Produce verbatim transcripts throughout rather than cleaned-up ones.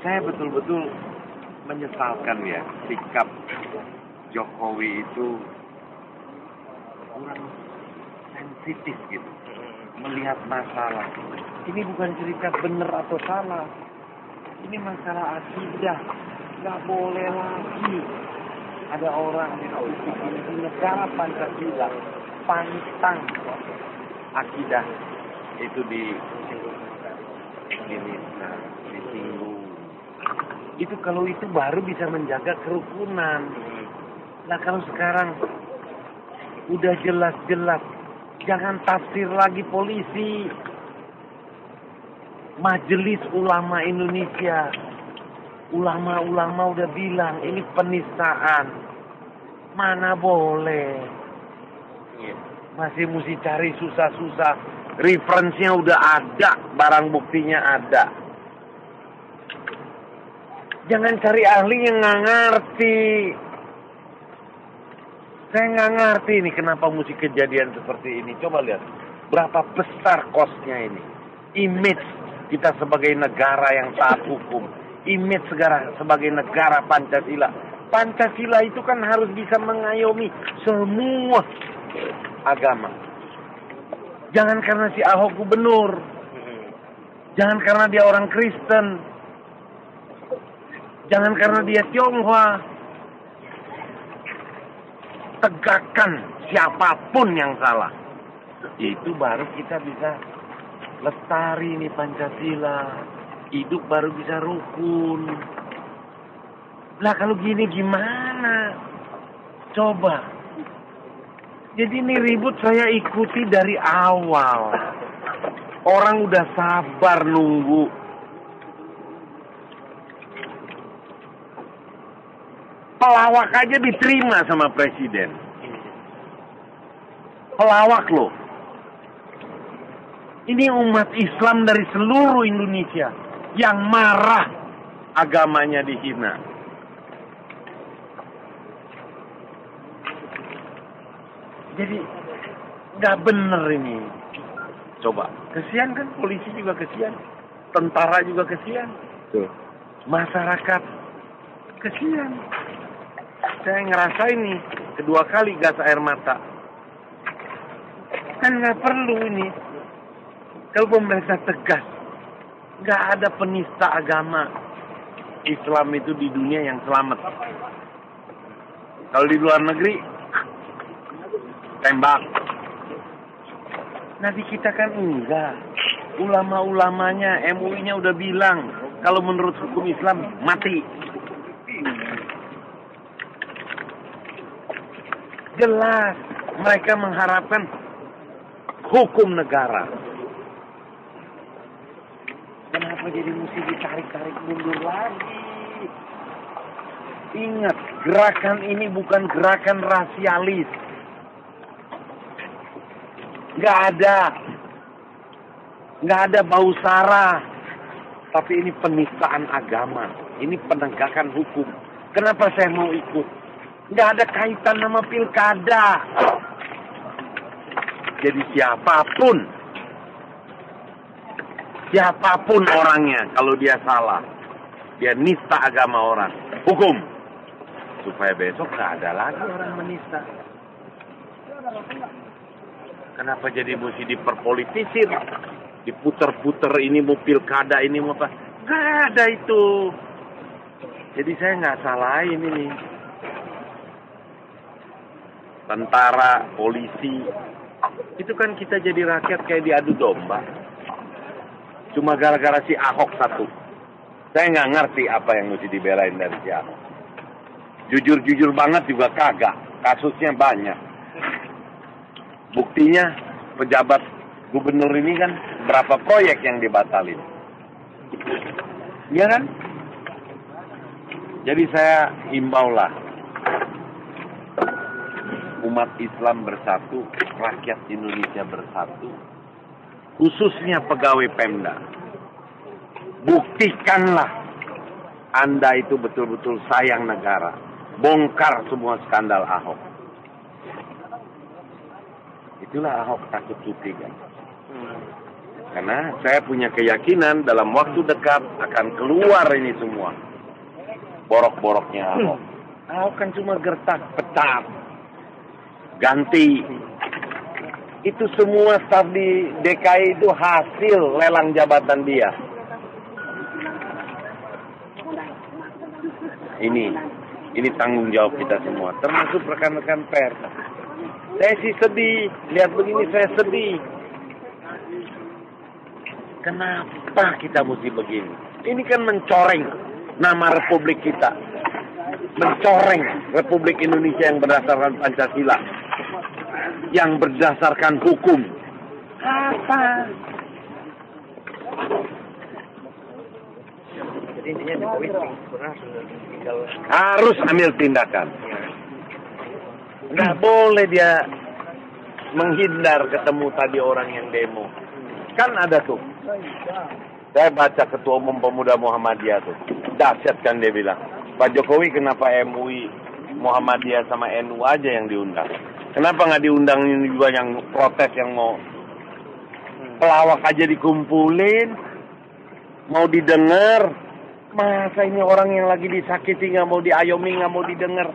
saya betul-betul menyesalkan ya sikap Jokowi itu kurang sensitif gitu melihat masalah. Ini bukan cerita benar atau salah. Ini masalah akidah. Nggak boleh lagi ada orang di negara Pancasila pantang akidah itu di ini nah, disinggung. Itu kalau itu baru bisa menjaga kerukunan. Nah kalau sekarang udah jelas-jelas, jangan tafsir lagi polisi. Majelis Ulama Indonesia, ulama-ulama udah bilang ini penistaan. Mana boleh. Masih mesti cari susah-susah. Referensinya udah ada, barang buktinya ada. Jangan cari ahli yang nggak ngerti. Saya nggak ngerti ini kenapa mesti kejadian seperti ini. Coba lihat, berapa besar kosnya ini. Image kita sebagai negara yang taat hukum. Image segera sebagai negara Pancasila. Pancasila itu kan harus bisa mengayomi semua agama. Jangan karena si Ahok gubernur. Jangan karena dia orang Kristen. Jangan karena dia Tionghoa. Tegakkan siapapun yang salah. Itu baru kita bisa lestari nih Pancasila. Hidup baru bisa rukun. Lah kalau gini gimana? Coba. Jadi ini ribut saya ikuti dari awal. Orang udah sabar nunggu. Pelawak aja diterima sama presiden. Pelawak loh. Ini umat Islam dari seluruh Indonesia yang marah agamanya dihina. Jadi nggak bener ini. Coba, kesian kan polisi juga kesian, tentara juga kesian, tuh. Masyarakat kesian. Saya ngerasain nih kedua kali gas air mata. Kan nggak perlu ini. Kalau pemerintah tegas, nggak ada penista agama Islam itu di dunia yang selamat. Kalau di luar negeri, tembak. Nanti kita kan enggak. Ulama-ulamanya, M U I-nya udah bilang, kalau menurut hukum Islam, mati. Jelas, mereka mengharapkan hukum negara. Kenapa jadi mesti ditarik-tarik mundur lagi? Ingat, gerakan ini bukan gerakan rasialis. Nggak ada. Nggak ada bau sara. Tapi ini penistaan agama. Ini penegakan hukum. Kenapa saya mau ikut? Nggak ada kaitan sama pilkada. Jadi siapapun. Siapapun orangnya. Kalau dia salah. Dia nista agama orang. Hukum. Supaya besok nggak ada lagi orang menista. Kenapa jadi mesti diperpolitisir? Diputer-puter ini mau pilkada, ini mau apa? Nggak ada itu. Jadi saya nggak salahin ini. Tentara, polisi. Itu kan kita jadi rakyat kayak diadu domba. Cuma gara-gara si Ahok satu. Saya nggak ngerti apa yang mesti dibelain dari si Ahok. Jujur-jujur banget juga kagak. Kasusnya banyak. Buktinya pejabat gubernur ini kan berapa proyek yang dibatalin. Iya kan? Jadi saya himbaulah umat Islam bersatu, rakyat Indonesia bersatu, khususnya pegawai Pemda. Buktikanlah Anda itu betul-betul sayang negara. Bongkar semua skandal Ahok. Itulah Ahok takut cuti kan. Karena saya punya keyakinan dalam waktu dekat akan keluar ini semua. Borok-boroknya Ahok. Ahok kan cuma gertak, pecat, ganti. Itu semua staf di D K I itu hasil lelang jabatan dia. Ini, ini tanggung jawab kita semua, termasuk rekan-rekan pers. Saya sih sedih, lihat begini saya sedih. Kenapa kita mesti begini? Ini kan mencoreng nama Republik kita. Mencoreng Republik Indonesia yang berdasarkan Pancasila. Yang berdasarkan hukum. Apa? Jadi intinya Jokowi harus ambil tindakan. Nggak boleh dia menghindar ketemu tadi orang yang demo. Kan ada tuh. Saya baca Ketua Umum Pemuda Muhammadiyah tuh. Dahsyat kan dia bilang. Pak Jokowi kenapa M U I Muhammadiyah sama N U aja yang diundang? Kenapa nggak diundang juga yang protes yang mau pelawak aja dikumpulin? Mau didengar? Masa ini orang yang lagi disakiti nggak mau diayomi, nggak mau didengar?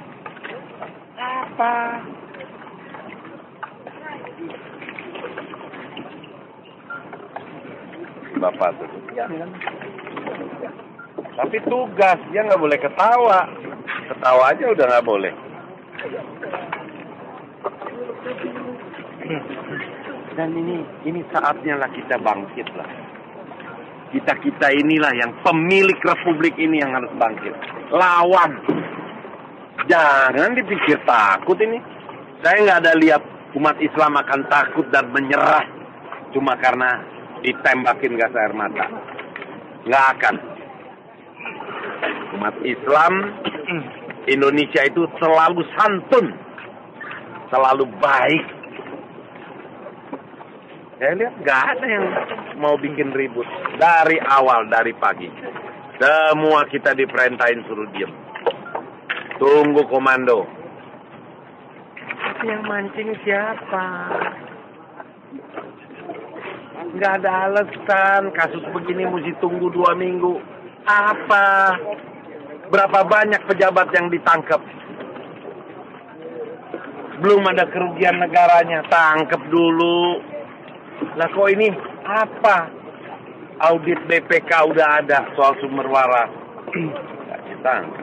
Apa? Bapak tuh. Tapi tugas, dia nggak boleh ketawa. Ketawa aja udah nggak boleh. Dan ini ini saatnya lah kita bangkit lah. Kita-kita inilah yang pemilik Republik ini yang harus bangkit. Lawan. Jangan dipikir takut ini. Saya nggak ada lihat umat Islam akan takut dan menyerah cuma karena ditembakin gas air mata. Nggak akan. Umat Islam Indonesia itu selalu santun, selalu baik. Saya lihat nggak ada yang mau bikin ribut dari awal, dari pagi. Semua kita diperintahin suruh diem. Tunggu komando. Tapi yang mancing siapa? Nggak ada alasan. Kasus begini mesti tunggu dua minggu. Apa? Berapa banyak pejabat yang ditangkap? Belum ada kerugian negaranya. Tangkap dulu. Lah kok ini apa? Audit B P K udah ada soal sumber waras. Nggak ditangkap.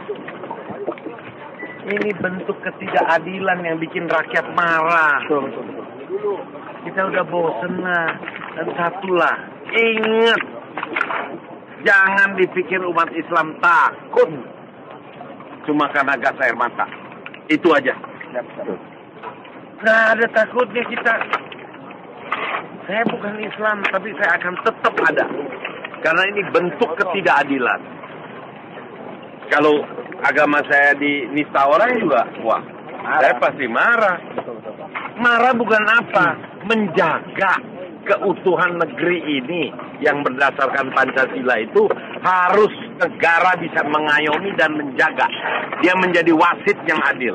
Ini bentuk ketidakadilan yang bikin rakyat marah. Kita udah bosen lah. Dan satulah, ingat. Jangan dipikir umat Islam takut. Cuma karena gas air mata. Itu aja. Nggak ada takutnya kita. Saya bukan Islam, tapi saya akan tetap ada. Karena ini bentuk ketidakadilan. Kalau agama saya dinista orang juga, wah, marah. Saya pasti marah. Marah bukan apa? Menjaga keutuhan negeri ini yang berdasarkan Pancasila itu harus negara bisa mengayomi dan menjaga. Dia menjadi wasit yang adil.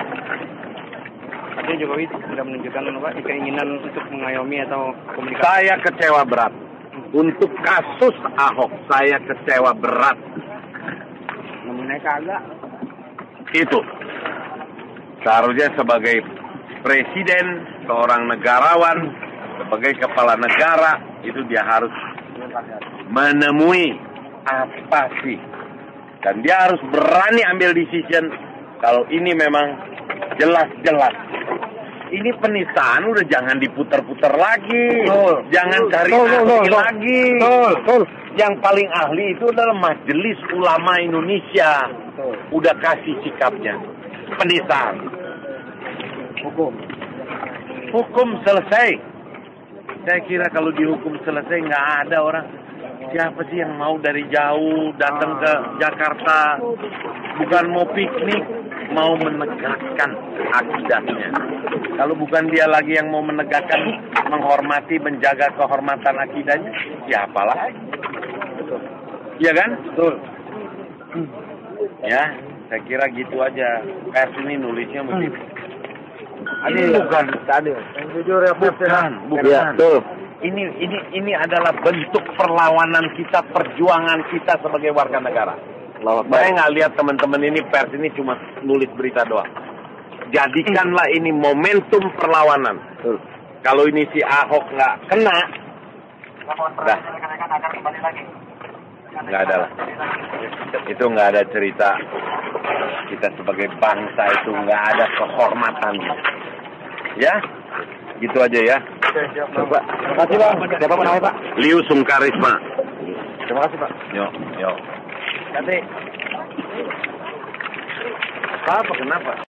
Tapi Jokowi sudah menunjukkan apa, keinginan untuk mengayomi atau komunikasi. Saya kecewa berat. Untuk kasus Ahok, saya kecewa berat. Mengenai kagak. Itu. Seharusnya sebagai presiden, seorang negarawan, sebagai kepala negara, itu dia harus menemui apa sih. Dan dia harus berani ambil decision kalau ini memang jelas-jelas. Ini penistaan udah jangan diputar-putar lagi. Betul. Jangan cari Betul, ahli betul, lagi. Betul, betul. Yang paling ahli itu adalah Majelis Ulama Indonesia. Betul. Udah kasih sikapnya. Penistaan. Hukum. Hukum selesai. Saya kira kalau dihukum selesai nggak ada orang. Siapa sih yang mau dari jauh datang ke Jakarta bukan mau piknik, mau menegakkan akidahnya. Kalau bukan dia lagi yang mau menegakkan, menghormati, menjaga kehormatan akidahnya, siapa lagi? Iya kan? Betul. Ya, saya kira gitu aja. Pers ini nulisnya begitu. Adil, bukan adil. Yang jujur ya, bukan, bukan. Ya, betul. Ini ini ini adalah bentuk perlawanan kita, perjuangan kita sebagai warga negara. Saya nggak lihat teman-teman ini pers ini cuma nulis berita doang. Jadikanlah ini momentum perlawanan. Kalau ini si Ahok nggak kena, dah nggak ada lah. Itu nggak ada cerita kita sebagai bangsa itu nggak ada kehormatan. Ya, gitu aja ya. Pak, terima kasih Bang. Siapa Pak namanya Pak? Liu Sungkarisma. Terima kasih Pak. Yuk, yuk. Nanti. Apa? Kenapa?